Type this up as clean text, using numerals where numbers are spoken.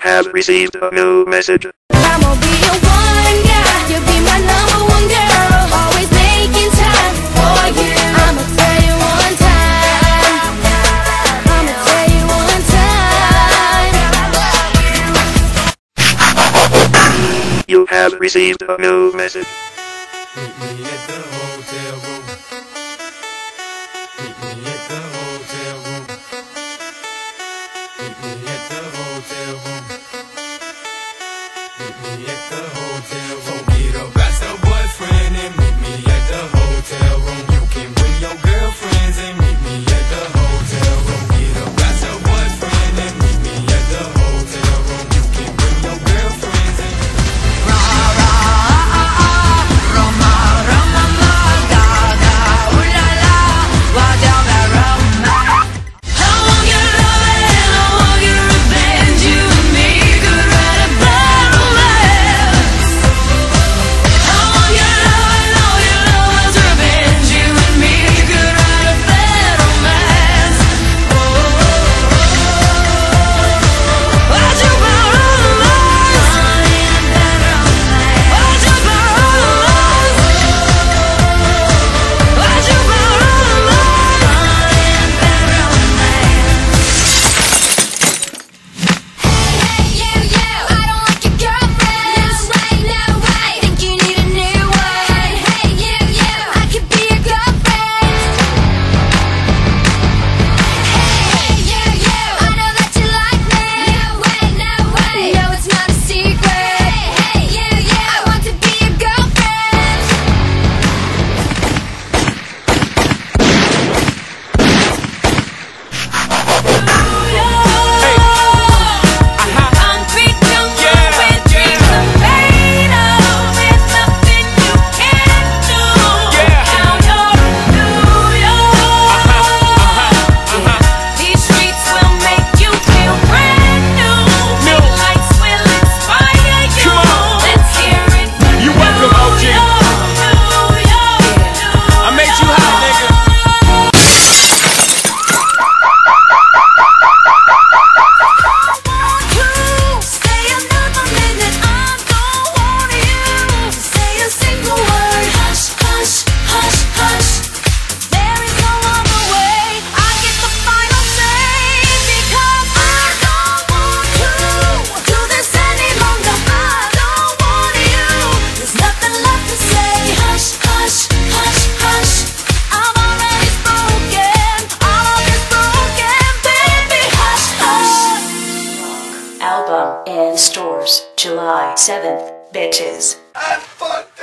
have received a new message. I'ma be your one guy, you'll be my number one girl, always making time for you. I'ma tell you one time, I'ma tell you one time. You have received a new message. Meet me at the hotel room. Meet me at the hotel room. Meet me at the hotel room. Meet me at the hotel room. Get a bachelor boyfriend and meet me at the hotel room. You can bring your girlfriends and meet me at the hotel room. Get a bachelor boyfriend and meet me at the hotel room. You can bring your girlfriends and album in stores July 7th, bitches.